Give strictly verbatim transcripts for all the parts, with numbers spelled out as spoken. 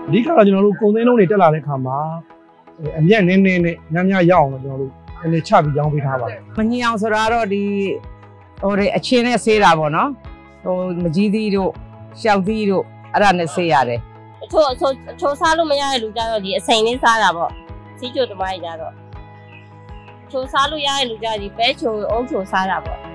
ဒီကတော့ကျွန်တော်တို့ကုန်သိန်းလုံးတွေတက်လာတဲ့ခါမှာအမြတ်နည်းနည်းနဲ့ညံ့ညံ့ရအောင်လို့ကျွန်တော်တို့နည်းနည်းချပြီးရောင်းပေးထားပါတယ်မညင်အောင်ဆိုတော့ဒီဟိုတွေအချင်းနဲ့ဆေးတာပေါ့နော်ဟိုမကြီးသီးတို့ရှောက်သီးတို့အဲ့ဒါနဲ့ဆေးရတယ်အချို့အချို့အချို့စားလို့မရတဲ့လူကြတော့ဒီအစိမ်လေးစားတာပေါ့စီးချိုတမိုင်းကြတော့အချို့စားလို့ရတဲ့လူကြဒီပဲချိုအုံးချိုစားတာပေါ့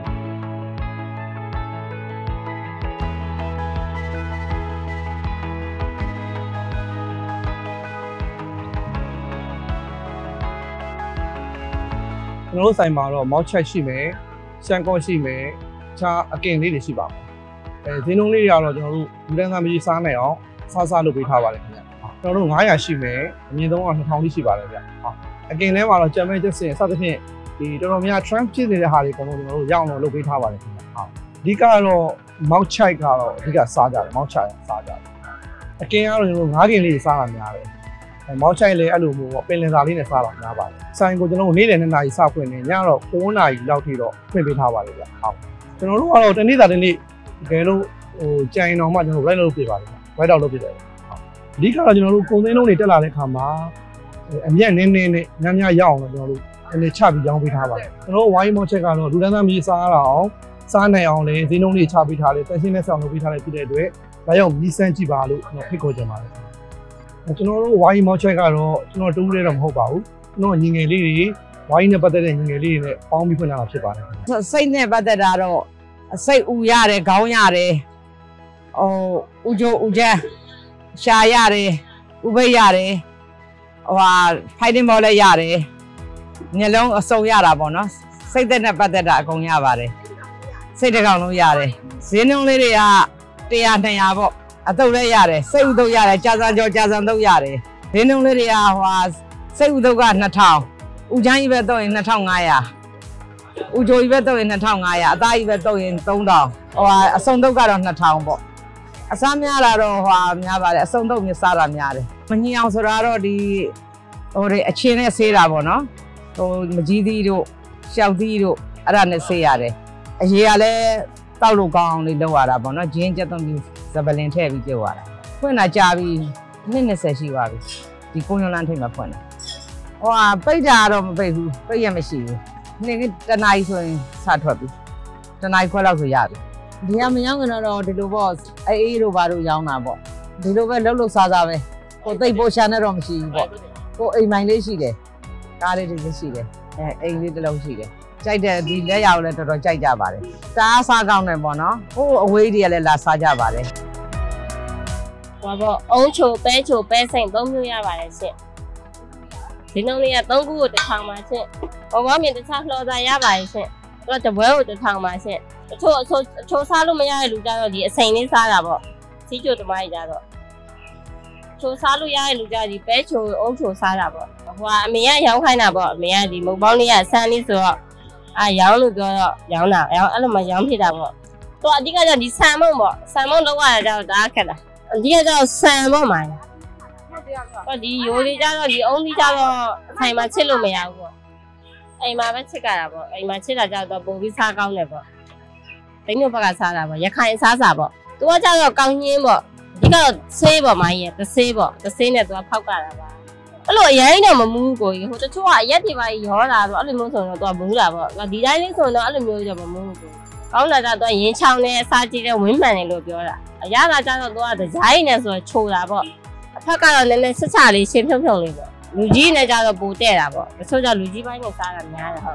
ကျွန်တော်တို့ဆိုင်မှာတော့မောက်ချက်ရှိမယ်ရှန်ကော့ရှိမယ်ခြားအကင်လေးတွေရှိပါမယ်အဲဈေးနှုန်းလေးတွေကတော့ကျွန်တော်တို့လူတန်းစားမျိုးစားနိုင်အောင်စားစားလုပ်ပေးထားပါတယ်ခင်ဗျကျွန်တော်တို့900ရှိမယ်အမြင့်ဆုံးက2000လေးရှိပါတယ်ဗျဟုတ်အကင်ထဲမှာတော့ကြံမဲချက်စင်စသဖြင့်ဒီတော်တော်များ trend ဖြစ်နေတဲ့ဟာတွေအကုန်လုံးကျွန်တော်တို့ရအောင်လို့လုပ်ပေးထားပါတယ်ခင်ဗျဟုတ်အဓိကတော့မောက်ချိုက်ကတော့အဓိကစားကြတယ်မောက်ချိုက်စားကြတယ်အကင်ကတော့ကျွန်တော်တို့9ကင်လေးစားတာများတယ်မောက်ချိုက်လည်းအဲ့လိုမျိုးပေါ့ပင်လယ်စာလေးနဲ့စားတာများပါတယ်ဆိုင်ကိုကျွန်တော်တို့နေ့လယ်နှစ်နာရီစဖွင့်နေညတော့9နာရီလောက်ထိတော့ဖွင့်ပေးထားပါတယ်ဗျဟုတ်ကျွန်တော်တို့ကတော့တနေ့တာတနေ့တကယ်လို့ဟိုကြိုင်တော်မှကျွန်တော် right လုပ်ပေးပါတယ်ဗျ right တော့လုပ်ပေးတယ်ဟုတ်အဓိကတော့ကျွန်တော်တို့ကုန်သိန်းလုံးတွေတက်လာတဲ့ခါမှာအမြတ်နည်းနည်းနဲ့ညံ့ညံ့ရအောင်လို့ကျွန်တော်တို့နည်းနည်းချပြီးရောင်းပေးထားပါတယ်ကျွန်တော်တို့ဝိုင်းမောက်ချက်ကတော့လူတန်းစားမြေစားရအောင်စားနိုင်အောင်လေဈေးနှုန်းတွေချပေးထားတယ်တန်ရှင်းနဲ့ဆောင်လုပ်ပေးထားတယ်ဖြစ်တဲ့အတွက်ဒါရောက်မီးစမ်းကြည့်ပါလို့ကျွန်တော်ဖိတ်ခေါ်ချင်ပါတယ်ကျွန်တော်တို့ဝိုင်းမောက်ချက်ကတော့ကျွန်တော်တူးရဲတော့မဟုတ်ပါဘူးကျွန်တော်ညီငယ်လေးတွေဝိုင်းနဲ့ပတ်သက်တဲ့ညီငယ်လေးတွေနဲ့ပေါင်းပြီးဖွင့်လာတာဖြစ်ပါတယ်စိတ်နဲ့ပတ်သက်တာတော့စိတ်ဥရတယ်ခေါင်းရတယ်ဟိုဥကြိုဥချမ်းရှာရတယ်ဥပိတ်ရတယ်ဟိုဟာဖိုင်တင်ဘောလည်းရတယ်မျက်လုံးအစုံရတာပေါ့နော်စိတ်သက်နဲ့ပတ်သက်တာအကုန်ရပါတယ်စိတ်တစ်ကောင်လုံးရတယ်ဈေးနှုန်းလေးတွေက100 200ပေါ့အတုပ်လည်းရတယ်စိတ်ဥတုပ်ရတယ်ကြာစံကြောကြာစံတုပ်ရတယ်ဈေးနှုန်းလေးတွေကဟိုဟာစိတ်ဥတုပ်က2000ဥချမ်းကြီးပဲတော့ရင်2500ဥကြိုကြီးပဲတော့ရင်2500အသားကြီးပဲတော့ရင်3000ဟိုဟာအစုံတုပ်ကတော့2000ပေါ့အစားများတာတော့ဟိုဟာများပါတယ်အစုံတုပ်မြစားတာများတယ်မညင်အောင်ဆိုတော့ဒီဟိုတွေအချင်းနဲ့ဆေးတာပေါ့နော်ဟိုမကြီးသီးတို့ရှောက်သီးတို့အဲ့ဒါနဲ့ဆေးရတယ်အရေးကလည်းတောက်လို့ကောင်းအောင်လေးလုပ်ရတာပေါ့နော်ဂျင်းကျက်သွန်းပြီးဇပလင်ထည့်ပြီးပြုတ်ရတာဖွင့်တာကြာပြီးနှစ်20ရှိပါပြီဒီကိုညွန်လန်းထိတ်မှာဖွင့်တာဟိုဟာပိတ်တာတော့မပိတ်ဘူးပိတ်ရမရှိဘူးနေ့တနားကြီးဆိုရင်စထွက်ပြီတနားခွဲလောက်ဆိုရပြီဒီကမရောင်းကြတော့ဒီလိုပေါ့အေးအေးတို့ဘာတို့ရောင်းတာပေါ့ဒီလိုပဲလှုပ်လှုပ်စားစားပဲကိုသိပ်ပိုရှာနဲ့တော့မရှိဘူးပေါ့ကိုအိမ်မိုင်လေးရှိတယ်ကားလေးတွေရှိတယ်အဲအိမ်လေးတစ်လုံးရှိတယ်ကြိုက်တဲ့ဒီလက်ရောက်လည်းတော်တော်ကြိုက်ကြပါတယ်တားစားကောင်းတယ်ပေါ့နော်ဟိုအဝေးတွေကလည်းလာစားကြပါတယ်ဟောပေါ့အုံးချိုပဲချိုပဲစိမ့်သုံးမျိုးရပါတယ်ရှင့်ဒီနှုန်းလေးကသုံးခုကိုတစ်ထောင်ပါရှင့်ဟောဘောမြင်တစ်ခြားလှော်စားရပါတယ်ရှင့်တော့တပွဲကိုတစ်ထောင်ပါရှင့်အချို့အချို့အချို့စားလို့မရတဲ့လူကြတော့ဒီအစိမ်လေးစားတာပေါ့စီးချိုတမိုင်းကြတော့ချိုစားလို့ရတဲ့လူကြဒီပဲချိုအုံးချိုစားတာပေါ့ဟိုကအမေကရောင်းခိုင်းတာပေါ့အမေကဒီမုံပေါင်းလေးကဆန်းလေးဆိုတော့အာရောင်းလို့ပြောတော့ရောင်းတာရောင်းအဲ့လိုမှရောင်းဖြစ်တာပေါ့တော့အဓိကကျဒီဆန်မုံပေါ့ဆန်မုံလောက်ရတာတော့ဒါခက်တာအဓိကကျဆန်ပေါ့မိုင်းတော့ဒီရိုးလေးကြတော့ဒီအုံးလေးကြတော့အထိုင်မှာချစ်လို့မရဘူးပေါ့အိမ်မှာပဲချစ်ကြတာပေါ့အိမ်မှာချစ်တာကြတော့ပုံပြီးစားကောင်းတယ်ပေါ့တိညိုဘက်ကစားတာပေါ့ရခိုင်စားစာပေါ့သူကကြတော့ကောင်းညင်းပေါ့ဒီကဆေးပေါ့မိုင်းရတဆေးပေါ့တဆေးနဲ့သူကဖောက်ကြတာပါအဲ့လိုအရင်တော့မမူးကိုဟိုတချို့ကအရက်တွေပါရောတာတော့အဲ့လိုမျိုးဆိုတော့သူကမူးတာပေါ့ဒီတိုင်းလေးဆိုတော့အဲ့လိုမျိုး就မမူးဘူးကောင်းလာတော့သူကရင်ချောင်းနဲ့အစားကြည့်တဲ့ဝင်းမှန်တယ်လို့ပြောတာအရသာကြတော့သူကဒီဇိုင်းနဲ့ဆိုတော့ချိုတာပေါ့အဖက်ကတော့လည်းလည်းဆက်ချလေးရှင်းဖြုံဖြုံလေးပေါ့လူကြီးနဲ့ကြတော့ပိုတဲ့တာပေါ့တချို့ကြလူကြီးပိုင်းနဲ့စားတာများတယ်ဟုတ်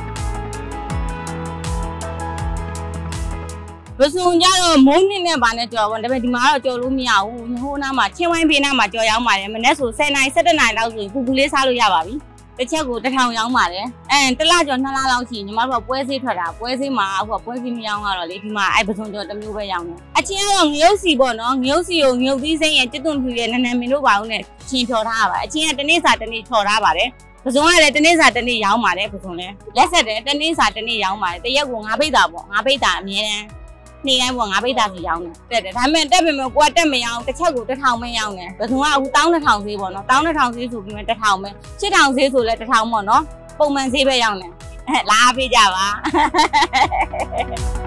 ဘယ်ဆိုကြတော့မုန်းနဲ့ဘာနဲ့ကြော်ပေါ့ဒါပေမဲ့ဒီမှာတော့ကြော်လို့မရဘူးဟိုနားမှာချင်းဝိုင်းဖေးနားမှာကြော်ရောင်းပါတယ်မနေ့ဆို10နာရီ17နာရီလောက်ဆိုရင်ပူပူလေးစားလို့ရပါပြီတစ်ချက်ကိုတစ်ထောင်ရောင်းပါတယ်အဲတစ်လကျော်နှစ်လလောက်ရှိညီမတို့ကပွဲဆေးထွက်တာပွဲဆေးမှာအခုကပွဲဆေးမရောင်းတော့လေဒီမှာအဲ့ပစုံကြော်တစ်မျိုးပဲရောင်းတယ်အချင်းကတော့ငရုတ်စီပေါ့နော်ငရုတ်စီကိုငရုတ်သီးစိမ့်ရဲ့ကျွတ်သွန်ဖြူရဲ့နန်းနန်းမင်းတို့ပါဦးနဲ့ချင်းဖြော်ထားရပါအချင်းကတနေ့စာတနေ့ထော်ထားပါတယ်ပစုံကလည်းတနေ့စာတနေ့ရောင်းပါတယ်ပစုံလည်းလက်ဆက်တယ်တနေ့စာတနေ့ရောင်းပါတယ်တရက်ကိုငါးပိတ်တာပေါ့ငါးပိတ်တာအမြဲတမ်းနေ့တိုင်းပေါ့ငါးပိတ်တာစီရောင်းတယ်တက်တယ်ဒါပေမဲ့တက်ပေမဲ့ကိုကတက်မရောင်းတစ်ချက်ကိုတစ်ထောင်ပဲရောင်းတယ်ဘယ်သူကအခုတောင်းတစ်ထောင်ဈေးပေါ့နော်တောင်းတစ်ထောင်ဈေးဆိုပြီးမှတစ်ထောင်ပဲရှစ်ထောင်ဈေးဆိုလည်းတစ်ထောင်ပေါ့နော်ပုံမှန်ဈေးပဲရောင်းတယ်လာပေးကြပါ